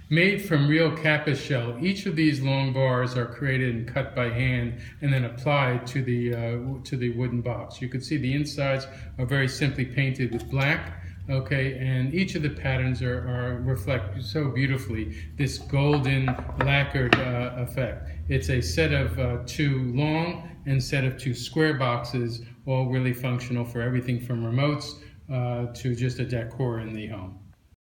Made from real campus shell, each of these long bars are created and cut by hand and then applied to the wooden box. You can see the insides are very simply painted with black, okay, and each of the patterns reflect so beautifully this golden lacquered effect. It's a set of two long and set of two square boxes, all really functional for everything from remotes to just a decor in the home.